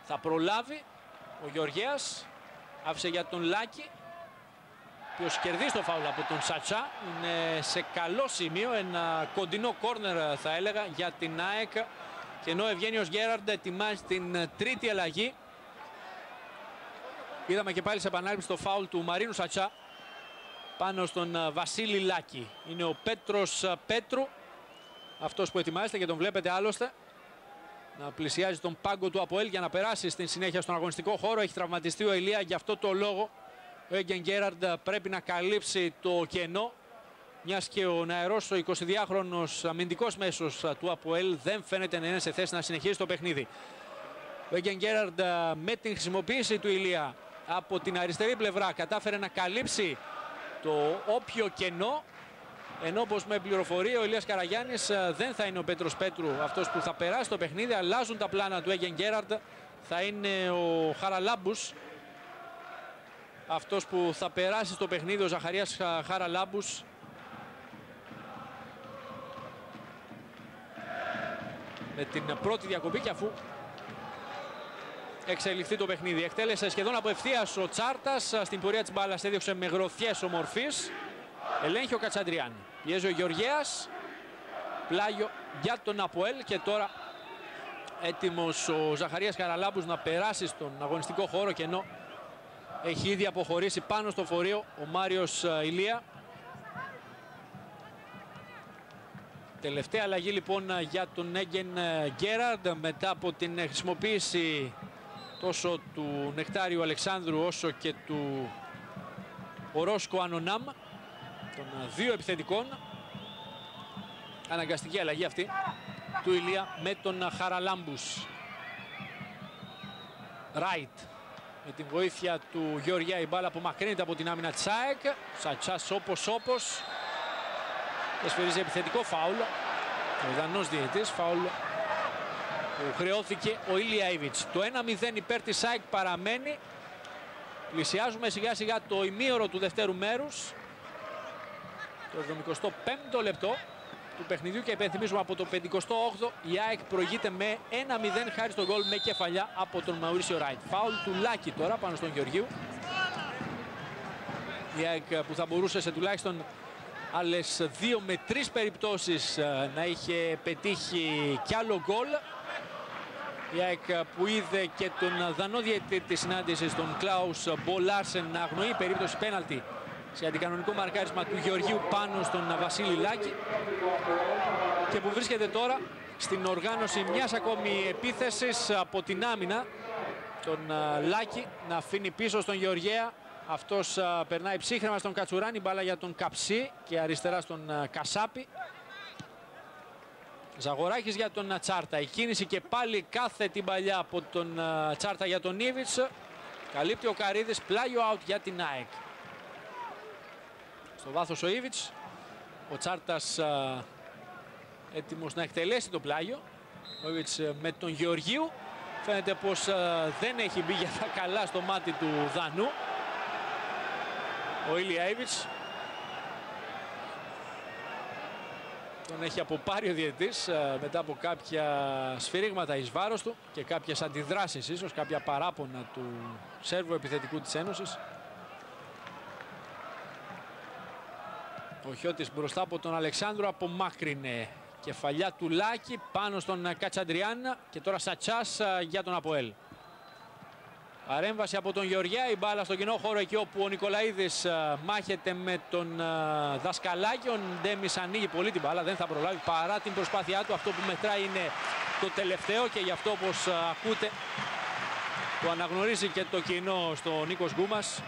Θα προλάβει ο Γεωργέας. Άφησε για τον Λάκη, ο οποίος κερδίζει το φάουλ από τον Σατσά. Είναι σε καλό σημείο, ένα κοντινό κόρνερ θα έλεγα για την ΑΕΚ. Και ενώ ο Ευγένιος Γκέραρντ ετοιμάζει την τρίτη αλλαγή. Είδαμε και πάλι σε επανάληψη το φάουλ του Μαρίνου Σατσά πάνω στον Βασίλη Λάκη. Είναι ο Πέτρος Πέτρου, αυτός που ετοιμάζεται και τον βλέπετε άλλωστε να πλησιάζει τον πάγκο του ΑΠΟΕΛ για να περάσει στην συνέχεια στον αγωνιστικό χώρο. Έχει τραυματιστεί ο Ηλία, γι' αυτό το λόγο ο Έγγεν Γκέραρντ πρέπει να καλύψει το κενό, μιας και ο νεαρός, ο 22χρονος αμυντικός μέσος του ΑΠΟΕΛ δεν φαίνεται να είναι σε θέση να συνεχίσει το παιχνίδι. Ο Έγγεν Γκέραρντ με την χρησιμοποίηση του Ηλία από την αριστερή πλευρά κατάφερε να καλύψει το όποιο κενό, ενώ όπως με πληροφορεί ο Ηλίας Καραγιάννης δεν θα είναι ο Πέτρος Πέτρου αυτός που θα περάσει το παιχνίδι. Αλλάζουν τα πλάνα του Έγγεν Γκέραρντ. Θα είναι ο Χαραλάμπους αυτός που θα περάσει στο παιχνίδι, ο Ζαχαρίας Χαραλάμπους. Με την πρώτη διακοπή και αφού εξελιχθεί το παιχνίδι. Εκτέλεσε σχεδόν από ευθείας ο Τσάρτας. Στην πορεία της μπάλας έδιωξε με γροθιές ομορφής. Ελέγχει ο Κατσαντριάν. Πιέζει ο Γεωργέας. Πλάγιο για τον ΑΠΟΕΛ. Και τώρα έτοιμος ο Ζαχαρίας Χαραλάμπους να περάσει στον αγωνιστικό χώρο, και ενώ έχει ήδη αποχωρήσει πάνω στο φορείο ο Μάριος Ηλία. Τελευταία αλλαγή λοιπόν για τον Έγγεν Γκέραρντ μετά από την χρησιμοποίηση τόσο του Νεκτάριου Αλεξάνδρου όσο και του Ορόσκο Ανονάμ, των δύο επιθετικών. Αναγκαστική αλλαγή αυτή του Ηλία με τον Χαραλάμπους. Ράιτ με την βοήθεια του Γεωργιά, η μπάλα απομακρύνεται από την άμυνα της ΑΕΚ. Σατσάς όπως και σφυρίζει επιθετικό φάουλ. Ο Δανός διαιτητής, φάουλ που χρεώθηκε ο Ηλιαΐβιτς. Το 1-0 υπέρ της ΑΕΚ παραμένει. Πλησιάζουμε σιγά σιγά το ημίωρο του δευτέρου μέρους. Το 75ο λεπτό του παιχνιδιού και υπενθυμίζουμε από το 58ο η ΑΕΚ προηγείται με 1-0 χάρη στον γκολ με κεφαλιά από τον Μαουρίσιο Ράιτ. Φάουλ του Λάκη τώρα πάνω στον Γεωργίου. Η ΑΕΚ που θα μπορούσε σε τουλάχιστον άλλες 2 με 3 περιπτώσεις να είχε πετύχει κι άλλο γκολ. Η ΑΕΚ που είδε και τον Δανό διαιτητή της συνάντησης, τον Κλάους Μπολάρσεν, να αγνοεί περίπτωση πέναλτι σε αντικανονικό μαρκάρισμα του Γεωργίου πάνω στον Βασίλη Λάκη, και που βρίσκεται τώρα στην οργάνωση μιας ακόμη επίθεσης από την άμυνα. Τον Λάκη να αφήνει πίσω στον Γεωργέα. Αυτός περνάει ψύχρεμα στον Κατσουράνη, μπάλα για τον Καψί και αριστερά στον Κασάπη. Ζαγοράκης για τον Τσάρτα. Η κίνηση και πάλι κάθετη παλιά από τον Τσάρτα για τον Ήβιτς. Καλύπτει ο Καρίδης, πλάγιο out για την ΑΕΚ. Στο βάθος ο Ήβιτς. Ο Τσάρτας έτοιμος να εκτελέσει το πλάγιο. Ο Ήβιτς με τον Γεωργίου. Φαίνεται πως δεν έχει μπει για τα καλά στο μάτι του Δανού ο Ηλιαΐβιτς. Τον έχει αποπάρει ο διαιτητής μετά από κάποια σφυρίγματα εις βάρος του και κάποιες αντιδράσεις, ίσως κάποια παράπονα του Σέρβου επιθετικού της Ένωσης. Ο Χιώτης μπροστά από τον Αλεξάνδρου απομάκρυνε. Κεφαλιά του Λάκη πάνω στον Κατσαντριάν και τώρα Σατσάς για τον ΑΠΟΕΛ. Παρέμβαση από τον Γεωργιά, η μπάλα στο κοινό χώρο εκεί όπου ο Νικολαίδης μάχεται με τον Δασκαλάκη. Ο Ντέμις ανοίγει πολύ την μπάλα, δεν θα προλάβει παρά την προσπάθειά του. Αυτό που μετράει είναι το τελευταίο και γι' αυτό, όπως ακούτε, το αναγνωρίζει και το κοινό στο Νίκος Γκούμας.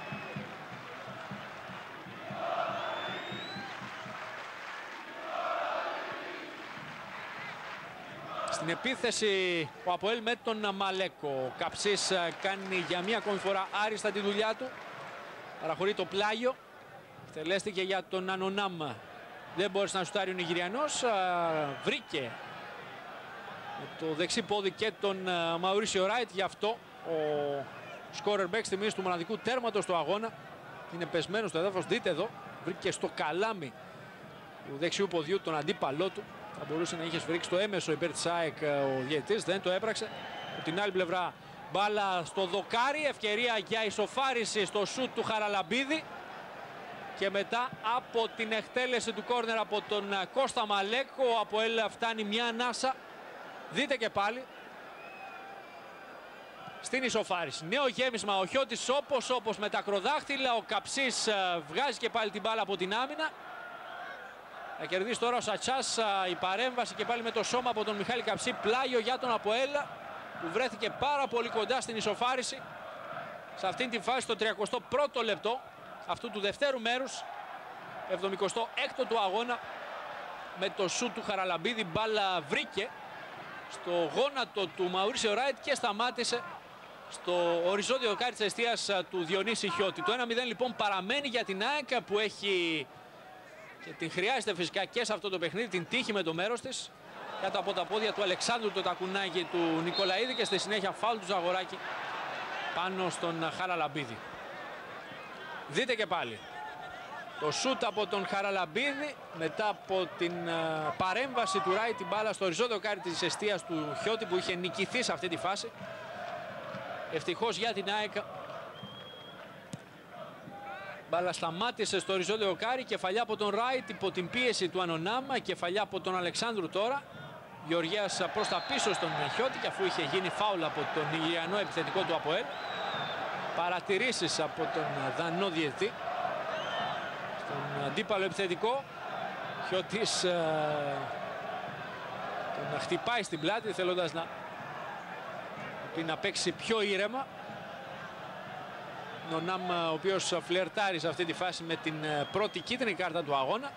Στην επίθεση ο ΑΠΟΕΛ με τον Μαλέκο. Ο Καψής κάνει για μία ακόμη φορά άριστα τη δουλειά του. Παραχωρεί το πλάγιο. Τελέστηκε για τον Ανονάμ. Δεν μπόρεσε να σουτάρει ο Νιγηριανός. Βρήκε με το δεξί πόδι και τον Μαουρίσιο Ράιτ. Γι' αυτό ο σκόρερ μπέκ στη μοίηση του μοναδικού τέρματος του αγώνα είναι πεσμένο στο έδαφος. Δείτε εδώ. Βρήκε στο καλάμι του δεξιού ποδιού τον αντίπαλό του. Θα μπορούσε να είχε σφυρίξει το έμεσο υπέρ της ΑΕΚ ο διαιτητής, δεν το έπραξε. Από την άλλη πλευρά Μπάλα στο δοκάρι, ευκαιρία για ισοφάριση στο σούτ του Χαραλαμπίδη. Και μετά από την εκτέλεση του κόρνερ από τον Κώστα Μαλέκο, ο ΑΠΟΕΛ φτάνει μια ανάσα. Δείτε και πάλι στην ισοφάριση. Νέο γέμισμα, ο Χιώτης όπως με τα ακροδάχτυλα. Ο Καψής βγάζει και πάλι την μπάλα από την άμυνα. Θα κερδίσει τώρα ο Σατσάς, η παρέμβαση και πάλι με το σώμα από τον Μιχάλη Καψή. Πλάγιο για τον ΑΠΟΕΛ που βρέθηκε πάρα πολύ κοντά στην ισοφάριση σε αυτήν την φάση, το 31ο λεπτό αυτού του δευτέρου μέρους, 76ο του αγώνα. Με το σούτ του Χαραλαμπίδη, μπάλα βρήκε στο γόνατο του Μαουρίσιο Ράιτ και σταμάτησε στο οριζόντιο δοκάρι της εστίας του Διονύση Χιώτη. Το 1-0 λοιπόν παραμένει για την ΑΕΚ, που έχει και την χρειάζεται φυσικά και σε αυτό το παιχνίδι, την τύχη με το μέρος της. Κάτω από τα πόδια του Αλεξάνδρου το τακουνάκι του Νικολαίδη και στη συνέχεια φάουλ του Ζαγοράκη πάνω στον Χαραλαμπίδη. Δείτε και πάλι το σούτ από τον Χαραλαμπίδη μετά από την παρέμβαση του Ράιτ, την μπάλα στο οριζόντιο δοκάρι της εστίας του Χιώτη, που είχε νικηθεί σε αυτή τη φάση. Ευτυχώς για την ΑΕΚ, μπάλα σταμάτησε στο οριζόντιο δοκάρι. Κεφαλιά από τον Ράιτ υπό την πίεση του Ανωνάμα, κεφαλιά από τον Αλεξάνδρου τώρα. Γεωργίας προς τα πίσω στον Χιώτη, και αφού είχε γίνει φάουλ από τον Ιλιανό επιθετικό του ΑΠΟΕΛ. Παρατηρήσεις από τον Δανό διαιτητή στον αντίπαλο επιθετικό. Χιώτης τον χτυπάει στην πλάτη, θέλοντας να παίξει πιο ήρεμα. Νονάμ, ο οποίος φλερτάρει σε αυτή τη φάση με την πρώτη κίτρινη κάρτα του αγώνα.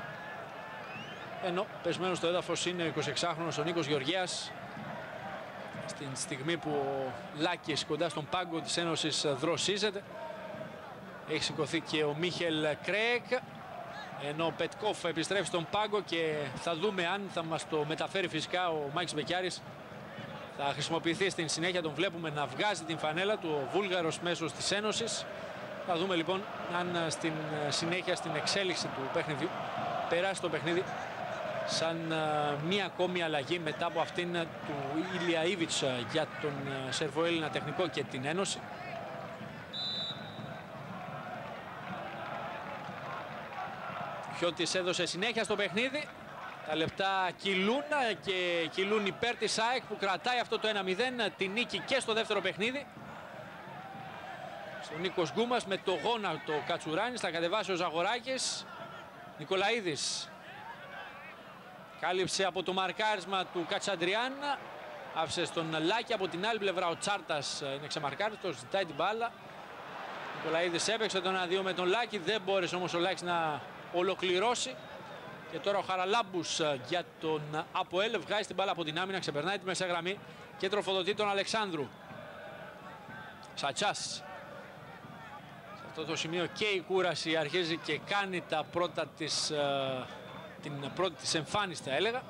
Ενώ πεσμένος στο έδαφος είναι ο 26χρονος ο Νίκος Γεωργίας, στην στιγμή που ο Λάκης κοντά στον πάγκο της Ένωσης δροσίζεται. Έχει σηκωθεί και ο Μίχελ Κρέκ, ενώ ο Πετκόφ επιστρέφει στον πάγκο και θα δούμε αν θα μας το μεταφέρει φυσικά ο Μάκης Μπεκιάρης. Θα χρησιμοποιηθεί στην συνέχεια, τον βλέπουμε να βγάζει την φανέλα του ο Βούλγαρος μέσος της Ένωσης. Θα δούμε λοιπόν αν στην συνέχεια, στην εξέλιξη του παιχνιδιού, περάσει το παιχνίδι σαν μία ακόμη αλλαγή μετά από αυτήν του Ήλια Ήβιτς για τον Σερβοέλληνα τεχνικό και την Ένωση. Ο Χιώτης έδωσε συνέχεια στο παιχνίδι. Τα λεπτά κυλούν και κυλούν υπέρ της ΑΕΚ, που κρατάει αυτό το 1-0, την νίκη και στο δεύτερο παιχνίδι. Στον Νίκος Γκούμας με το γόνατο Κατσουράνης, θα κατεβάσει ο Ζαγοράκης. Νικολαίδης κάλυψε από το μαρκάρισμα του Κατσαντριάν, άφησε στον Λάκη. Από την άλλη πλευρά ο Τσάρτας είναι ξεμαρκάριστος, ζητάει την μπάλα. Νικολαίδης έπαιξε τον 1-2 με τον Λάκη, δεν μπόρεσε όμως ο Λάκης να ολοκληρώσει. Και τώρα ο Χαραλάμπους για τον ΑΠΟΕΛ βγάζει την μπάλα από την άμυνα, ξεπερνάει τη μέσα γραμμή και τροφοδοτεί τον Αλεξάνδρου. Σατσάς. Σε αυτό το σημείο και η κούραση αρχίζει και κάνει τα πρώτα της, την πρώτη της εμφάνιση, θα έλεγα.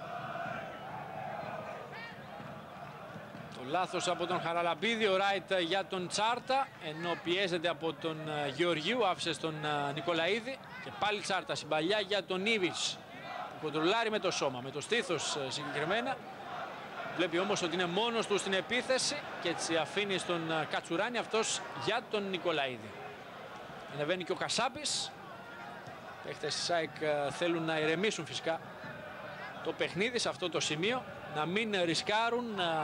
Το λάθος από τον Χαραλαμπίδη, ο Ράιτ για τον Τσάρτα, ενώ πιέζεται από τον Γεωργίου, άφησε στον Νικολαίδη. Και πάλι Τσάρτα, συμπαλιά για τον Ήβιτς. Κοντρολάρει με το σώμα, με το στήθος συγκεκριμένα. Βλέπει όμως ότι είναι μόνος του στην επίθεση και έτσι αφήνει στον Κατσουράνη, αυτός για τον Νικολαίδη. Ανεβαίνει και ο Κασάπης. Οι παίκτες της ΑΕΚ θέλουν να ηρεμήσουν φυσικά το παιχνίδι σε αυτό το σημείο, να μην ρισκάρουν, να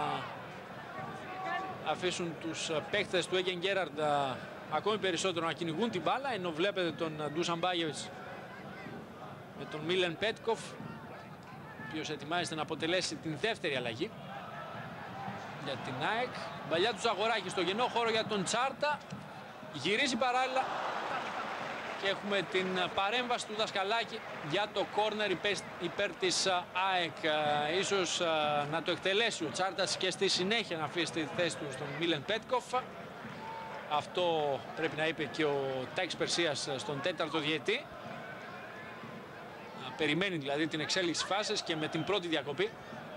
αφήσουν τους παίκτες του Έγγεν Γκέραρντ ακόμη περισσότερο να κυνηγούν την μπάλα, ενώ βλέπετε τον Ντούσαν Μπάγεβιτς με τον Μίλεν Πέτκοφ, ο οποίος ετοιμάζεται να αποτελέσει την δεύτερη αλλαγή για την ΑΕΚ. Μπαλιά του Ζαγοράκη στο γεννό χώρο για τον Τσάρτα, γυρίζει παράλληλα και έχουμε την παρέμβαση του Δασκαλάκη για το κόρνερ υπέρ της ΑΕΚ. Ίσως να το εκτελέσει ο Τσάρτας και στη συνέχεια να αφήσει τη θέση του στον Μίλεν Πέτκοφ. Αυτό πρέπει να είπε και ο Τάκης Περσίας στον τέταρτο διετή. Περιμένει δηλαδή την εξέλιξη φάσης και με την πρώτη διακοπή.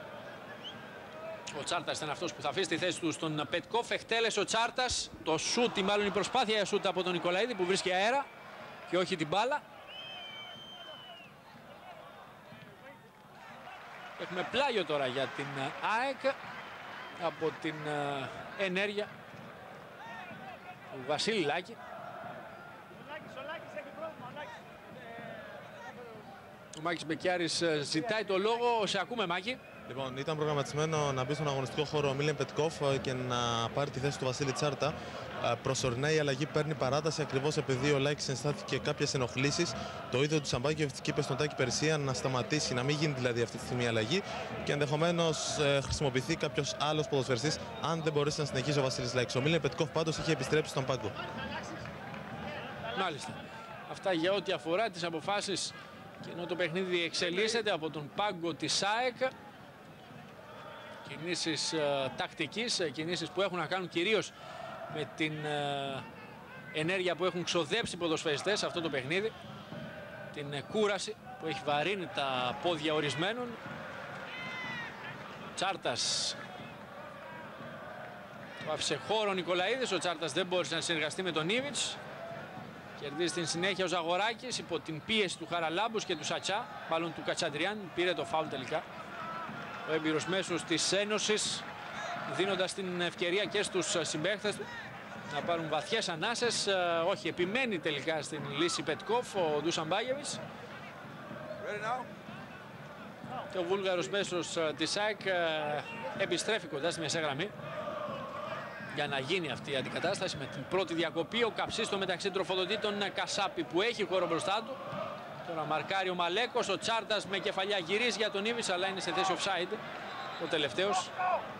Ο Τσάρτας ήταν αυτός που θα αφήσει τη θέση του στον Πετκόφ. Εκτέλεσε ο Τσάρτας το σούτ, ή μάλλον η προσπάθεια για σούτ από τον Νικολαίδη, που βρίσκει αέρα και όχι την μπάλα. Έχουμε πλάγιο τώρα για την ΑΕΚ. από την ενέργεια του Βασίλη Λάκη. Ο Μάκης Μπεκιάρης ζητάει το λόγο. Σε ακούμε, Μάκη. Λοιπόν, ήταν προγραμματισμένο να μπει στον αγωνιστικό χώρο ο Μίλεν Πετκόφ και να πάρει τη θέση του Βασίλη Τσάρτα. Προσωρινά η αλλαγή παίρνει παράταση ακριβώς επειδή ο Λάκης ενστάθηκε κάποιες ενοχλήσεις. Το ίδιο του Σαμπάκεβιτς είπε στον Τάκη Περσία να σταματήσει, να μην γίνει δηλαδή αυτή τη στιγμή η αλλαγή και ενδεχομένως χρησιμοποιηθεί κάποιος άλλος ποδοσφαιριστής αν δεν μπορέσει να συνεχίσει ο Βασίλης Λάκης. Ο Μίλεν Πετκόφ πάντως είχε επιστρέψει στον πάγκο. Μάλιστα. Αυτά για ό,τι αφορά τις αποφάσεις και ενώ το παιχνίδι εξελίσσεται από τον πάγκο της ΑΕΚ. Κινήσεις τακτικής, κινήσεις που έχουν να κάνουν κυρίως με την ενέργεια που έχουν ξοδέψει οι ποδοσφαιριστές σε αυτό το παιχνίδι. Την κούραση που έχει βαρύνει τα πόδια ορισμένων. Τσάρτας το άφησε χώρο ο Νικολαίδης. Ο Τσάρτας δεν μπόρεσε να συνεργαστεί με τον Ήβιτς. Κερδίζει στην συνέχεια ο Ζαγοράκης υπό την πίεση του Χαραλάμπους και του Σατσά. Μάλλον του Κατσαντριάν. Πήρε το φάουλ τελικά ο έμπειρος μέσος της Ένωσης, δίνοντας την ευκαιρία και στους συμπαίκτες του να πάρουν βαθιές ανάσες. Όχι, επιμένει τελικά στην λύση Πετκόφ ο Ντούσαν Μπάγεβιτς. Και ο Βούλγαρος μέσος της ΑΕΚ επιστρέφει κοντά στη μεσαία γραμμή για να γίνει αυτή η αντικατάσταση με την πρώτη διακοπή. Ο Καψής στο μεταξύ τροφοδοτεί τον Κασάπη που έχει χώρο μπροστά του. Τώρα μαρκάρει ο Μαλέκος, ο Τσάρτας με κεφαλιά γυρίζει για τον Ήβιτς, αλλά είναι σε θέση offside ο τελευταίος.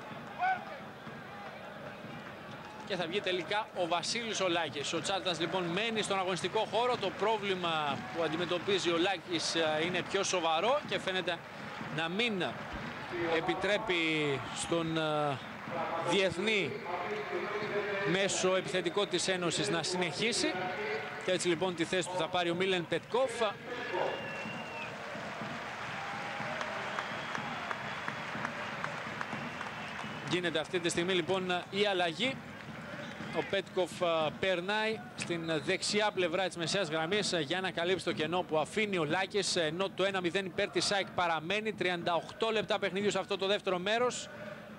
Και θα βγει τελικά ο Βασίλης ο Λάκης. Ο Τσάρτας λοιπόν μένει στον αγωνιστικό χώρο. Το πρόβλημα που αντιμετωπίζει ο Λάκης είναι πιο σοβαρό και φαίνεται να μην επιτρέπει στον διεθνή μέσο επιθετικό της Ένωσης να συνεχίσει. Και έτσι λοιπόν τη θέση του θα πάρει ο Μίλεν Πετκόφ. Γίνεται αυτή τη στιγμή λοιπόν η αλλαγή. Ο Πέτκοφ περνάει στην δεξιά πλευρά της μεσαίας γραμμής για να καλύψει το κενό που αφήνει ο Λάκης, ενώ το 1-0 υπέρ της ΑΕΚ παραμένει. 38 λεπτά παιχνίδιου σε αυτό το δεύτερο μέρος.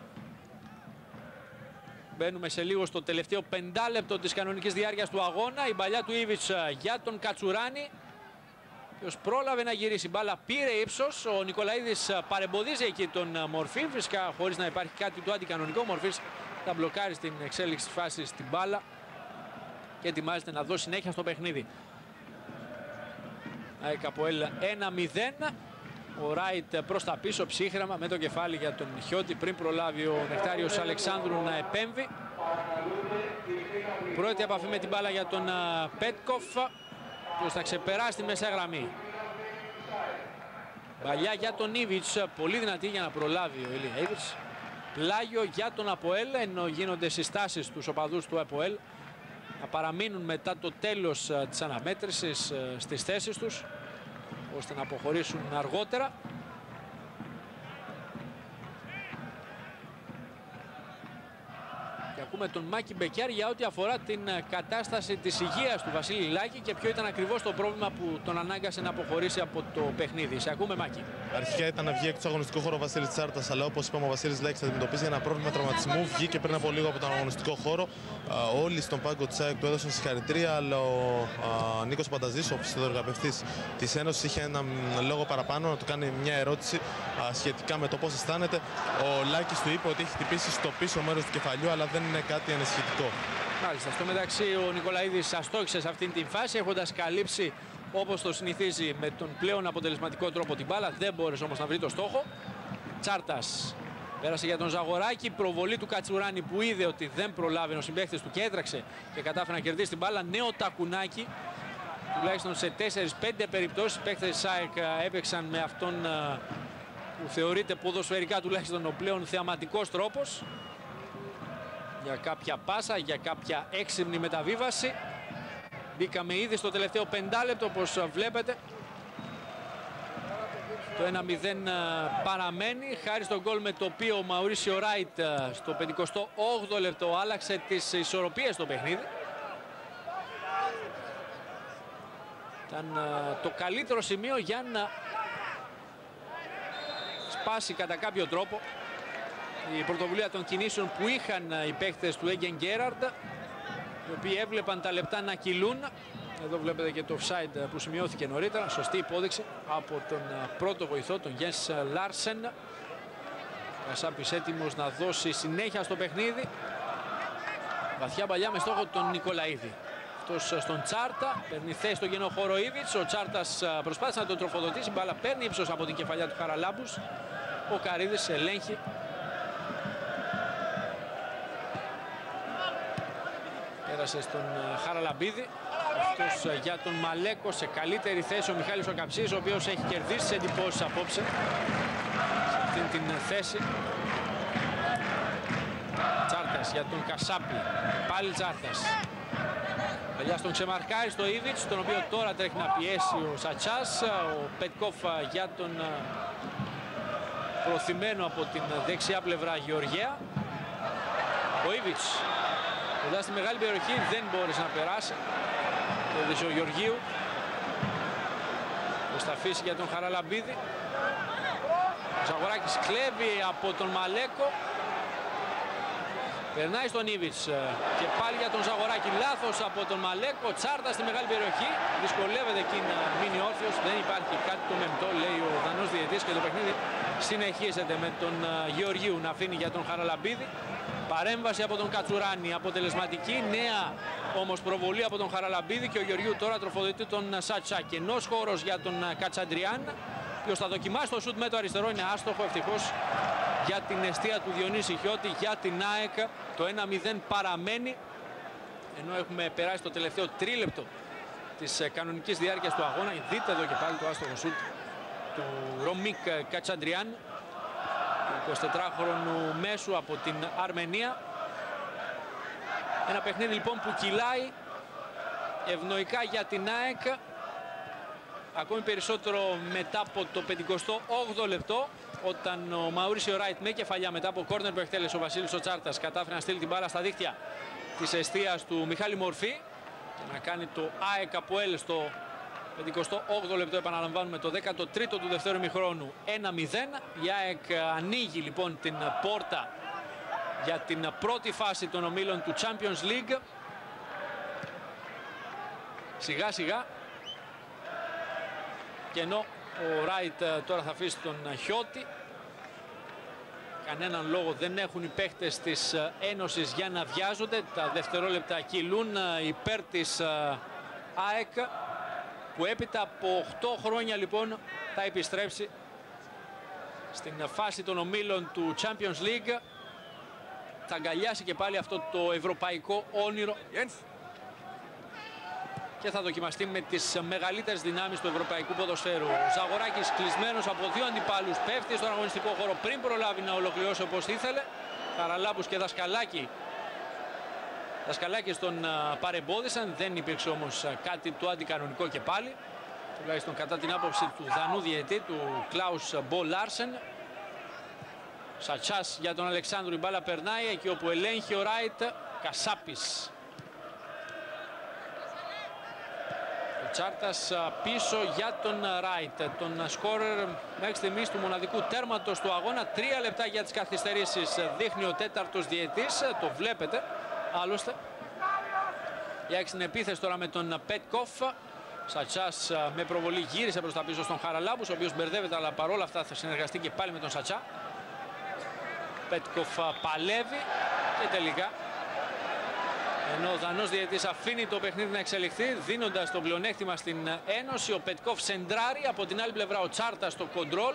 Μπαίνουμε σε λίγο στο τελευταίο 5 λεπτό της κανονικής διάρκειας του αγώνα. Η μπαλιά του Ήβιτς για τον Κατσουράνη, ποιος πρόλαβε να γυρίσει. Μπάλα πήρε ύψος. Ο Νικολαίδης παρεμποδίζει εκεί τον Μορφή. Φυσικά χωρίς να υπάρχει κάτι το αντικανονικό. Ο Μορφής θα μπλοκάρει στην εξέλιξη της φάσης την μπάλα και ετοιμάζεται να δώσει συνέχεια στο παιχνίδι. ΑΕΚ ΑΠΟΕΛ 1-0. Ο Ράιτ προς τα πίσω ψύχραμα με το κεφάλι για τον Χιώτη πριν προλάβει ο Νεκτάριος Αλεξάνδρου να επέμβει. Πρώτη επαφή με την μπάλα για τον Πέτκοφ, ποιος θα ξεπεράσει τη μέσα γραμμή. Παλιά για τον Ήβιτς, πολύ δυνατή για να προλάβει ο Ηλία Ήβιτς. Πλάγιο για τον ΑΠΟΕΛ, ενώ γίνονται συστάσεις στους οπαδούς του ΑΠΟΕΛ να παραμείνουν μετά το τέλος της αναμέτρησης στις θέσεις τους, ώστε να αποχωρήσουν αργότερα. Και ακούμε τον Μάκη Μπεκιάρη για ό,τι αφορά την κατάσταση της υγείας του Βασίλη Λάκη και ποιο ήταν ακριβώς το πρόβλημα που τον ανάγκασε να αποχωρήσει από το παιχνίδι. Σε ακούμε, Μάκη. Αρχικά ήταν να βγει έξω του αγωνιστικού χώρο ο Βασίλης Τσάρτας, αλλά όπως είπαμε ο Βασίλης Λάκης αντιμετωπίζει ένα πρόβλημα τραυματισμού. Βγήκε πριν από λίγο από τον αγωνιστικό χώρο. Όλοι στον πάγκο της ΑΕΚ του έδωσαν συγχαρητήρια, αλλά ο Νίκος Πανταζής, ο φυσιοθεραπευτής της Ένωσης, είχε έναν λόγο παραπάνω να του κάνει μια ερώτηση σχετικά με το πώς αισθάνεται. Ο Λάκης του είπε ότι έχει χτυπήσει στο πίσω μέρος του κεφαλιού, αλλά δεν είναι κάτι ανησυχητικό. Μάλιστα. Στο μεταξύ ο Νικολαίδης αστόχησε σε αυτήν την φάση, έχοντας καλύψει όπως το συνηθίζει με τον πλέον αποτελεσματικό τρόπο την μπάλα. Δεν μπόρεσε όμως να βρει το στόχο. Τσάρτας πέρασε για τον Ζαγοράκη. Προβολή του Κατσουράνη που είδε ότι δεν προλάβει ο συμπαίκτης του και έτρεξε και κατάφερε να κερδίσει την μπάλα. Νέο τακουνάκι. Τουλάχιστον σε 4-5 περιπτώσεις οι παίκτες της ΑΕΚ έπαιξαν με αυτόν που θεωρείται ποδοσφαιρικά τουλάχιστον ο πλέον θεαματικός τρόπος. Για κάποια πάσα, για κάποια έξυπνη μεταβίβαση. Μπήκαμε ήδη στο τελευταίο 5 λεπτό, όπως βλέπετε. Το 1-0 παραμένει, χάρη στον γκολ με το οποίο ο Μαουρίσιο Ράιτ στο 58ο λεπτό άλλαξε τις ισορροπίες στο παιχνίδι. Ήταν το καλύτερο σημείο για να σπάσει κατά κάποιο τρόπο η πρωτοβουλία των κινήσεων που είχαν οι παίκτες του Έγγεν Γκέραρντ, οι οποίοι έβλεπαν τα λεπτά να κυλούν. Εδώ βλέπετε και το offside που σημειώθηκε νωρίτερα. Σωστή υπόδειξη από τον πρώτο βοηθό, τον Γιένς Λάρσεν. Κασάπης έτοιμος να δώσει συνέχεια στο παιχνίδι. Βαθιά παλιά με στόχο τον Νικολαίδη. Αυτός στον Τσάρτα, παίρνει θέση στο γενό χώρο Ήβιτς. Ο Τσάρτας προσπάθησε να τον τροφοδοτήσει. Μπάλα παίρνει ύψος από την κεφαλιά του Χαραλάμπους. Ο Καρίδης ελέγχει. Πέρασε στον Χαραλαμπίδη. Αυτός για τον Μαλέκο σε καλύτερη θέση ο Μιχάλης ο Καψής, ο οποίος έχει κερδίσει τις εντυπώσεις απόψε σε αυτήν την θέση. Τσάρτας για τον Κασάπη. Πάλι Τσάρτας. Παλιά στον ξεμαρκάρει στο Ήβιτς, τον οποίο τώρα τρέχει να πιέσει ο Σατσάς. Ο Πετκόφ για τον προωθημένο από την δεξιά πλευρά Γεωργέα. Ο Ήβιτς κοντά στη μεγάλη περιοχή, δεν μπόρεσε να περάσει. Έδειξε ο Γεωργίου. Θα αφήσει για τον Χαραλαμπίδη. Ο Ζαγοράκης κλέβει από τον Μαλέκο. Περνάει στον Ήβιτς και πάλι για τον Ζαγοράκη. Λάθος από τον Μαλέκο. Τσάρτα στη μεγάλη περιοχή. Δυσκολεύεται εκεί να μείνει όρθιος. Δεν υπάρχει κάτι το μεμπτό, λέει ο Δανός διαιτητής, και το παιχνίδι συνεχίζεται με τον Γεωργίου να αφήνει για τον Χαραλαμπίδη. Παρέμβαση από τον Κατσουράνη, αποτελεσματική. Νέα όμως προβολή από τον Χαραλαμπίδη και ο Γεωργίου τώρα τροφοδοτεί τον Σατσά. Κενός χώρος για τον Κατσαντριάν, ποιος θα δοκιμάσει το σουτ με το αριστερό. Είναι άστοχο, ευτυχώς για την εστία του Διονύση Χιώτη. Για την ΑΕΚ το 1-0 παραμένει, ενώ έχουμε περάσει το τελευταίο τρίλεπτο της κανονικής διάρκειας του αγώνα. Δείτε εδώ και πάλι το άστοχο σουτ του Ρομίκ Κατσαντριάν, 24χρονου μέσου από την Αρμενία. Ένα παιχνίδι λοιπόν που κυλάει ευνοϊκά για την ΑΕΚ, ακόμη περισσότερο μετά από το 58ο λεπτό, όταν ο Μαουρίσιο Ράιτ με κεφαλιά μετά από κόρνερ που εκτέλεσε ο Βασίλης ο Τσάρτας κατάφερε να στείλει την μπάλα στα δίχτυα της εστίας του Μιχάλη Μορφή και να κάνει το ΑΕΚ ΑΠΟΕΛ στο 58ο λεπτό. Επαναλαμβάνουμε, το 13ο του δεύτερου ημιχρόνου, 1-0. Η ΑΕΚ ανοίγει λοιπόν την πόρτα για την πρώτη φάση των ομίλων του Champions League. Σιγά σιγά. Και ενώ ο Ράιτ τώρα θα αφήσει τον Χιώτη, κανέναν λόγο δεν έχουν οι παίχτες της Ένωσης για να βιάζονται. Τα δευτερόλεπτα κυλούν υπέρ της ΑΕΚ, που έπειτα από 8 χρόνια λοιπόν θα επιστρέψει στην φάση των ομίλων του Champions League. Θα αγκαλιάσει και πάλι αυτό το ευρωπαϊκό όνειρο και θα δοκιμαστεί με τις μεγαλύτερες δυνάμεις του ευρωπαϊκού ποδοσφαίρου. Ο Ζαγοράκης, κλεισμένος από δύο αντιπάλους, πέφτει στον αγωνιστικό χώρο πριν προλάβει να ολοκληρώσει όπως ήθελε. Χαραλάμπους και Δασκαλάκη. Δασκαλάκης τον παρεμπόδισαν, δεν υπήρξε όμως κάτι το αντικανονικό και πάλι, τουλάχιστον κατά την άποψη του Δανού διαιτητή, του Κλάους Μπο Λάρσεν. Σατσάς για τον Αλεξάνδρου, η μπάλα περνάει εκεί όπου ελέγχει ο Ράιτ. Κασάπης. Ο Τσάρτας πίσω για τον Ράιτ, τον σκόρερ μέχρι στιγμής του μοναδικού τέρματος του αγώνα. 3 λεπτά για τις καθυστερήσεις δείχνει ο τέταρτος διαιτής, το βλέπετε άλλωστε. Για την επίθεση τώρα με τον Πετκόφ. Σατσάς με προβολή γύρισε προς τα πίσω στον Χαραλάμπους, ο οποίος μπερδεύεται, αλλά παρόλα αυτά θα συνεργαστεί και πάλι με τον Σατσά. Πετκόφ παλεύει και τελικά, ενώ ο Δανός διαιτητής αφήνει το παιχνίδι να εξελιχθεί, δίνοντας το πλεονέκτημα στην Ένωση, ο Πετκόφ σεντράρει, από την άλλη πλευρά ο Τσάρτας στο κοντρόλ.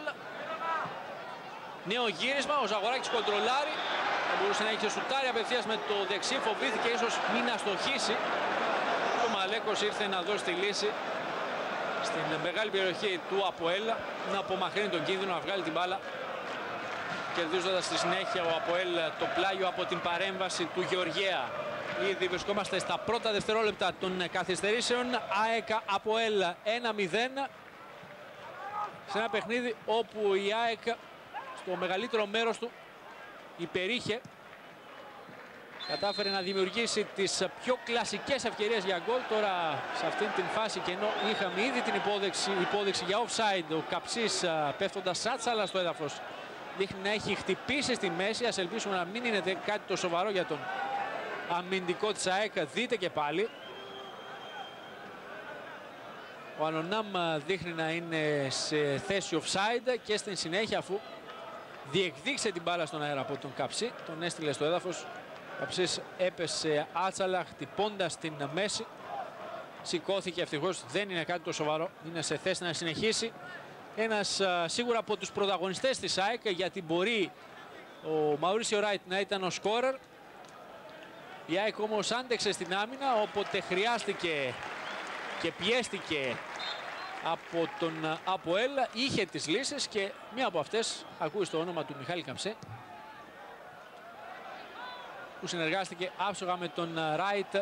Νέο γύρισμα, ο Ζαγοράκης κοντρολάρει, θα μπορούσε να είχε σουτάρει απευθείας με το δεξί, φοβήθηκε ίσως μην αστοχίσει. Ο Μαλέκος ήρθε να δώσει τη λύση στην μεγάλη περιοχή του ΑΠΟΕΛ, να απομακρύνει τον κίνδυνο, να βγάλει την μπάλα, κερδίζοντας στη συνέχεια ο ΑΠΟΕΛ το πλάγιο από την παρέμβαση του Γεωργέα. Ήδη βρισκόμαστε στα πρώτα δευτερόλεπτα των καθυστερήσεων. ΑΕΚ ΑΠΟΕΛ 1-0, σε ένα παιχνίδι όπου η ΑΕΚ στο μεγαλύτερο μέρος του υπερήχε. Κατάφερε να δημιουργήσει τις πιο κλασικές ευκαιρίες για γκολ. Τώρα σε αυτήν την φάση, και ενώ είχαμε ήδη την υπόδειξη για offside, ο Καψής πέφτοντας σάτσαλα στο έδαφος δείχνει να έχει χτυπήσει στη μέση. Ας ελπίσουμε να μην είναι κάτι το σοβαρό για τον αμυντικό της ΑΕΚ. Δείτε και πάλι. Ο Ανονάμ δείχνει να είναι σε θέση offside και στην συνέχεια, αφού διεκδίκησε την μπάλα στον αέρα από τον Καψί, τον έστειλε στο έδαφος. Ο Καψής έπεσε άτσαλα χτυπώντας την μέση. Σηκώθηκε ευτυχώς, δεν είναι κάτι το σοβαρό. Είναι σε θέση να συνεχίσει. Ένας σίγουρα από τους πρωταγωνιστές της ΑΕΚ, γιατί μπορεί ο Μαουρίσιο Ράιτ να ήταν ο σκόρερ. Η ΑΕΚ όμως άντεξε στην άμυνα, όποτε χρειάστηκε και πιέστηκε από τον ΑΠΟΕΛ, είχε τις λύσεις και μία από αυτές ακούει στο όνομα του Μιχάλη Καψέ, που συνεργάστηκε άψογα με τον Ράιτ.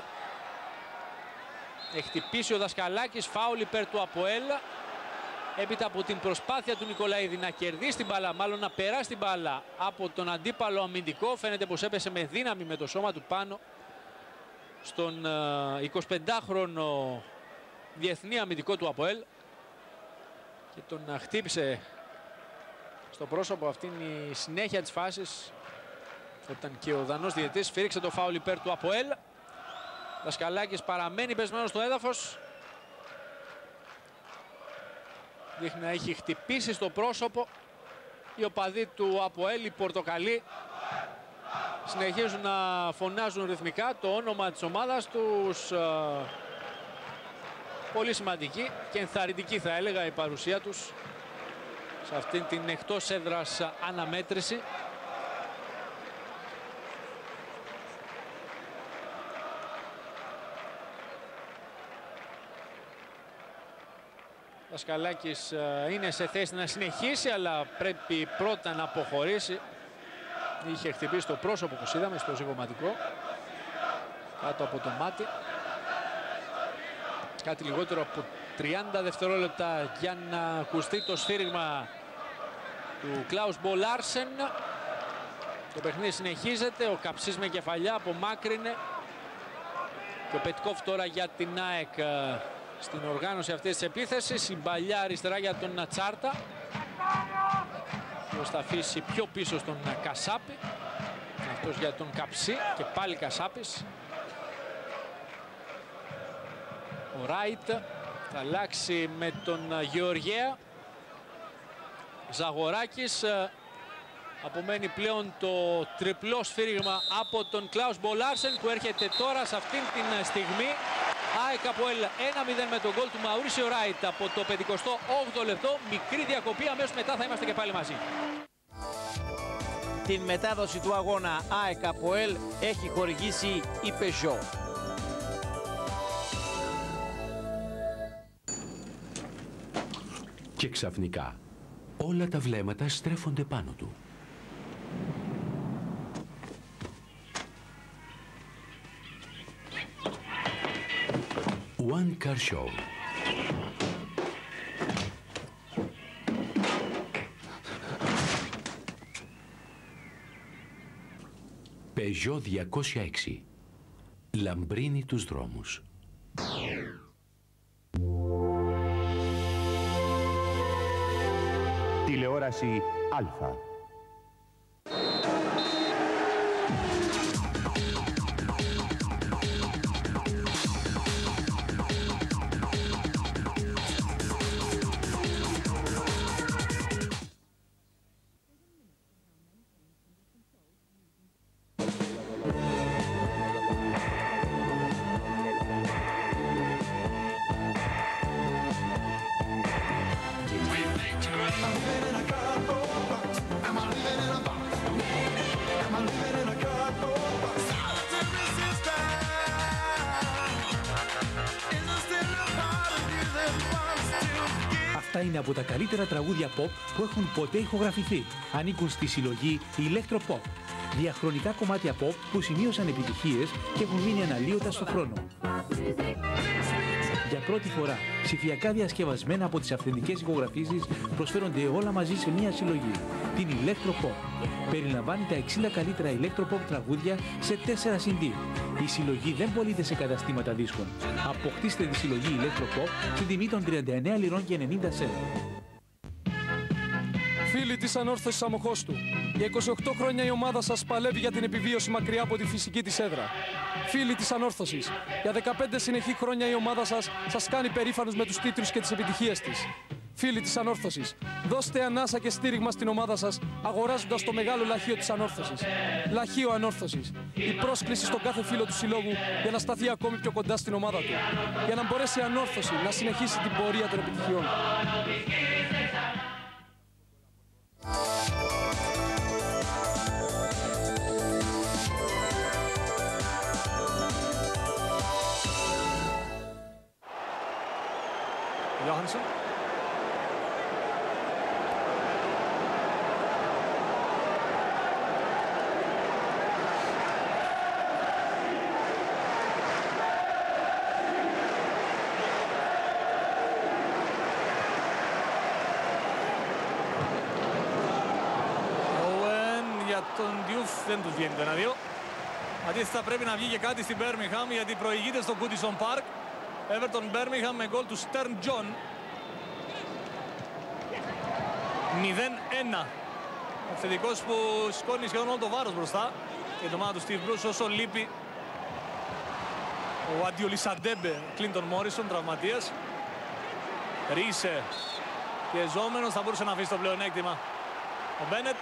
Έχει χτυπήσει ο Δασκαλάκης, φάουλ υπέρ του ΑΠΟΕΛ. Έπειτα από την προσπάθεια του Νικολαίδη να κερδίσει την μπάλα, μάλλον να περάσει την μπάλα από τον αντίπαλο αμυντικό, φαίνεται πως έπεσε με δύναμη με το σώμα του πάνω στον 25χρονο διεθνή αμυντικό του ΑΠΟΕΛ και τον χτύπησε στο πρόσωπο. Αυτή είναι η συνέχεια της φάσης, όταν και ο Δανός διαιτητής σφύριξε το φάουλ υπέρ του ΑΠΟΕΛ. Δασκαλάκης παραμένει πεσμένος στο έδαφος. Δείχνει να έχει χτυπήσει στο πρόσωπο. Οι οπαδοί του ΑΠΟΕΛ, οι Πορτοκαλί, συνεχίζουν να φωνάζουν ρυθμικά το όνομα της ομάδας τους. Πολύ σημαντική και ενθαρρυντική, θα έλεγα, η παρουσία τους σε αυτήν την εκτός έδρας αναμέτρηση. Ο Δασκαλάκης είναι σε θέση να συνεχίσει, αλλά πρέπει πρώτα να αποχωρήσει. Είχε χτυπήσει το πρόσωπο, όπως είδαμε, στο ζυγωματικό, κάτω από το μάτι. Κάτι λιγότερο από 30 δευτερόλεπτα για να ακουστεί το σφύριγμα του Κλάους Μπο Λάρσεν. Το παιχνίδι συνεχίζεται, ο Καψής με κεφαλιά απομάκρυνε και ο Πετκόφ τώρα για την ΑΕΚ στην οργάνωση αυτής της επίθεσης. Η παλιά αριστερά για τον Τσάρτα, που θα αφήσει πιο πίσω στον Κασάπη. Αυτός για τον Καψί και πάλι Κασάπης. Ο Ράιτ θα αλλάξει με τον Γεωργέα. Ζαγοράκης. Απομένει πλέον το τριπλό σφύριγμα από τον Κλάους Μπο Λάρσεν, που έρχεται τώρα σε αυτήν την στιγμή. ΑΕΚ ΑΠΟΕΛ 1-0 με τον γκολ του Μαουρίσιο Ράιτ από το 58ο λεπτό. Μικρή διακοπή, αμέσως μετά θα είμαστε και πάλι μαζί. Την μετάδοση του αγώνα ΑΕΚ ΑΠΟΕΛ έχει χορηγήσει η Peugeot. Και ξαφνικά όλα τα βλέμματα στρέφονται πάνω του. One Car Show. Peugeot 206. Λαμπρύνει τους δρόμους. Τηλεόραση Α. Αυτά είναι από τα καλύτερα τραγούδια pop που έχουν ποτέ ηχογραφηθεί. Ανήκουν στη συλλογή Electropop. Διαχρονικά κομμάτια pop που σημείωσαν επιτυχίες και έχουν μείνει αναλύωτα στον χρόνο. Για πρώτη φορά, ψηφιακά διασκευασμένα από τις αυθεντικές ηχογραφήσεις, προσφέρονται όλα μαζί σε μία συλλογή, την Electropop. Περιλαμβάνει τα 60 καλύτερα Electropop τραγούδια σε 4 CD. Η συλλογή δεν πωλείται σε καταστήματα δίσκων. Αποκτήστε τη συλλογή Electropop στην τιμή των 39 λιρών και 90 σέντ. Φίλοι της Ανόρθωσης Αμοχώστου. Για 28 χρόνια η ομάδα σας παλεύει για την επιβίωση μακριά από τη φυσική της έδρα. Φίλοι της Ανόρθωσης, για 15 συνεχή χρόνια η ομάδα σας κάνει περήφανους με τους τίτλους και τις επιτυχίες της. Φίλοι της Ανόρθωσης, δώστε ανάσα και στήριγμα στην ομάδα σας αγοράζοντας το μεγάλο λαχείο της Ανόρθωσης. Λαχείο Ανόρθωσης. Η πρόσκληση στον κάθε φίλο του συλλόγου για να σταθεί ακόμη πιο κοντά στην ομάδα του. Για να μπορέσει η Ανόρθωση να συνεχίσει την πορεία των επιτυχιών. Johansson. Τον Diouf δεν του βγαίνει το 1-2. Αντίθετα πρέπει να βγει και κάτι στην Birmingham γιατί προηγείται στο Goodison Park. Everton Birmingham με γκολ του Stern John. 0-1. Ο θετικός που σηκώνει σχεδόν όλο το βάρος μπροστά. Και η ομάδα του Steve Bruce όσο λείπει ο Αντιολισαντέμπε Clinton Morrison, τραυματίας. Ρίσε πιεζόμενος, θα μπορούσε να αφήσει το πλεονέκτημα ο Μπένετ.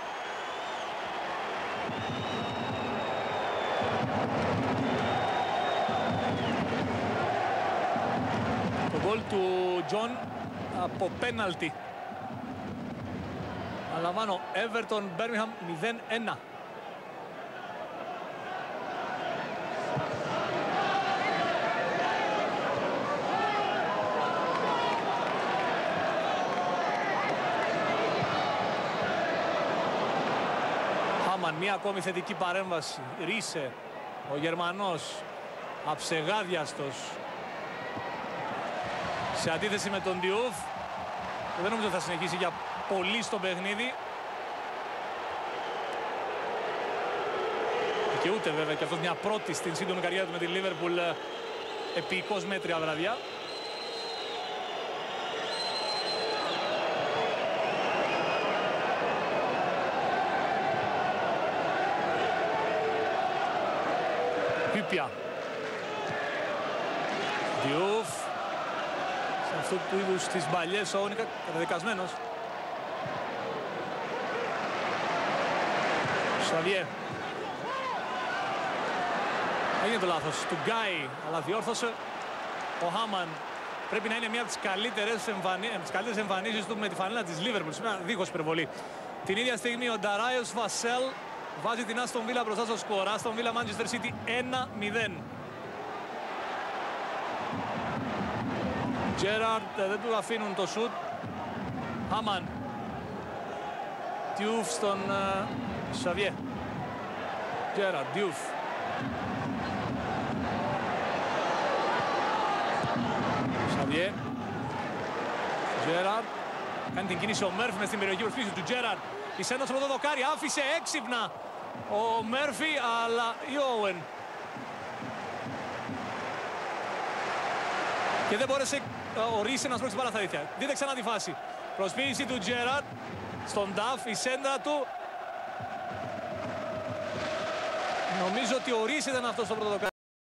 Το γκολ του Τζον από πέναλτι. Αλαμβάνω, Everton Birmingham 0-1. Χάμαν, μία ακόμη θετική παρέμβαση. Ρίσε, ο Γερμανός, αψεγάδιαστος. Σε αντίθεση με τον Diouf, που δεν νομίζω θα συνεχίσει για πολύ στο παιχνίδι. Και ούτε βέβαια και αυτός μια πρώτη στην σύντομη καριέρα του με τη Liverpool επί 20 μέτρια βραδιά. Hyypiä. Diouf. Σε αυτού του είδους τις μπαλιές ο Όνικα καταδικασμένος. Σαβιέ. Έγινε το λάθος του Γκάι, αλλά διόρθωσε. Ο Χάμαν πρέπει να είναι μια από τις καλύτερες εμφανίσεις του με τη φανέλα της Liverpool. Σήμερα δίχως υπερβολή. Την ίδια στιγμή ο Νταράιος Βασέλ βάζει την Άστον Βίλα μπροστά στο σκορ. Άστον Βίλα Manchester City 1-0. Gerrard δεν του αφήνουν το σουτ. Χάμαν. Diouf στον Xavier. Gerrard, Diouf. Xavier. Gerrard. Κάνει την κίνηση ο Μέρφι μες στην περιοχή προσπίση του Gerrard. Η σένα στο δοκάρι, άφησε έξυπνα ο Μέρφι, αλλά η Owen. Και δεν μπόρεσε ο Ρίσε να σπρώξει μπάλα στα δίχτυα. Δείτε ξανά τη φάση. Προσποίηση του Gerrard στον Νταφ, η σέντρα του. Νομίζω ότι ο Ρίσε ήταν αυτό στο πρώτο δοκάρι.